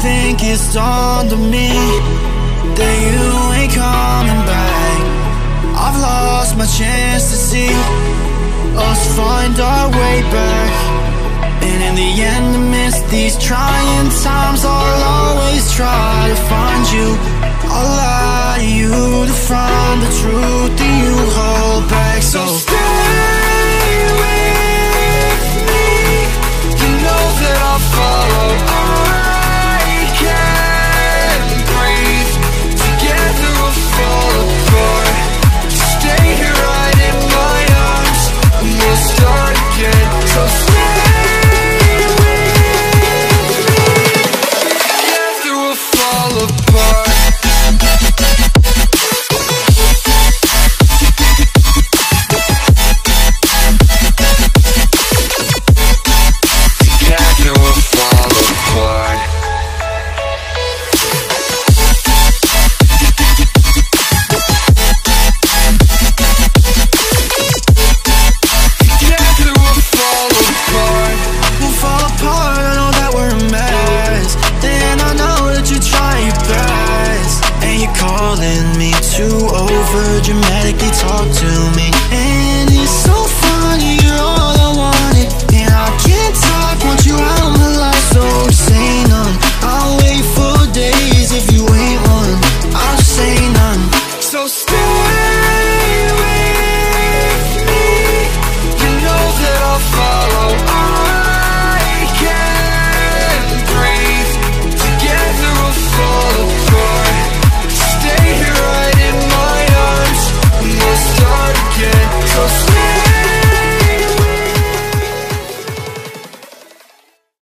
think it's dawned on me that you ain't coming back. I've lost my chance to see us find our way back. And in the end, amidst these trying times, I'll always try to find you. I'll lie to you to find the truth that you hold back. So